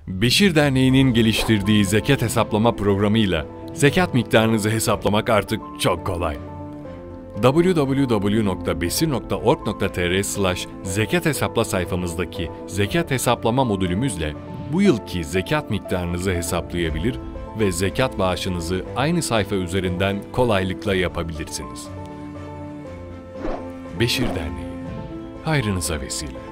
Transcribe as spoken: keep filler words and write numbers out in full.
Beşir Derneği'nin geliştirdiği zekat hesaplama programıyla zekat miktarınızı hesaplamak artık çok kolay. double-u double-u double-u nokta besir nokta org nokta tr slash zekat hesapla sayfamızdaki zekat hesaplama modülümüzle bu yılki zekat miktarınızı hesaplayabilir ve zekat bağışınızı aynı sayfa üzerinden kolaylıkla yapabilirsiniz. Beşir Derneği, hayrınıza vesile.